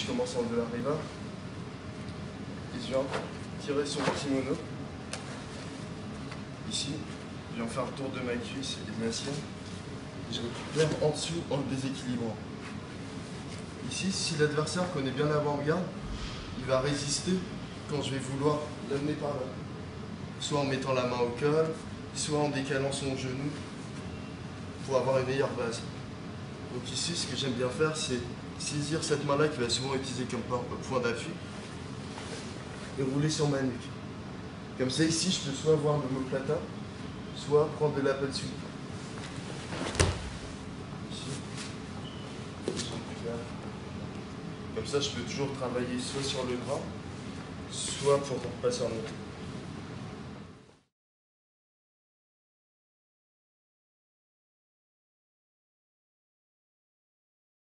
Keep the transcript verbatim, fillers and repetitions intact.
commence en de arriba. Et je viens tirer sur le kimono. Ici, je viens faire le tour de ma cuisse et de la sienne. Et je récupère en dessous en le déséquilibrant. Ici, si l'adversaire connaît bien l'avant-garde, il va résister quand je vais vouloir l'amener par là. Soit en mettant la main au col, soit en décalant son genou pour avoir une meilleure base. Donc ici, ce que j'aime bien faire, c'est saisir cette main-là qui va souvent utiliser comme point d'appui et rouler sur ma nuque. Comme ça, ici, je peux soit avoir l'omoplata, soit prendre de l'appel dessus. Comme ça, je peux toujours travailler soit sur le bras, soit pour passer en montée.